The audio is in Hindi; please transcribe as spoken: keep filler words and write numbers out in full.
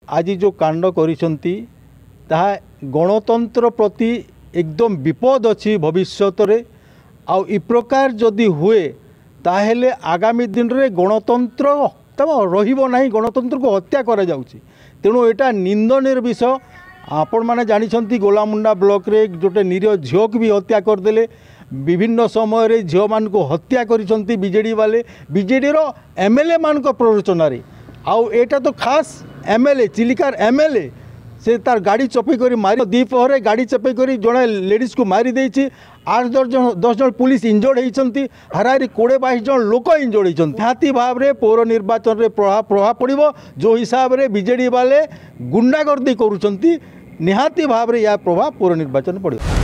आज जो कांड करिसंती ताहा गणतंत्र प्रति एकदम विपद अच्छी भविष्यत रे आ इ प्रकार जदि हुए ताहेले आगामी दिन रे गणतंत्र तब रहिबो नाही, गणतंत्र को हत्या करा जाउची। तेणु एटा निंदनीय विषय। आपण माने जानिछंती गोलामुंडा ब्लॉक रे जोटे निरीह झील को भी हत्या करदेले, विभिन्न समय रे झील मान को हत्या करिसंती बीजेडी वाले, बीजेडी रो एमएलए मान को प्ररोचना रे। आउ एटा तो खास एमएलए चिलिकार एमएलए से तार गाड़ी चपे करी मारी दीपहरे गाड़ी चपे करी जड़े लेडीज को मारी देछि। आठ दस जन दस जन पुलिस इंजर्ड होती, हाराहारी कोड़े बाईस जन लोक इंजर्ड होती। निहाती भाव में पौर निर्वाचन में प्रभाव प्रभाव पड़ो जो हिसाब से बीजेडी वाले गुंडागर्दी करुँच, निहाती भाव में यह प्रभाव पौर निर्वाचन पड़ो।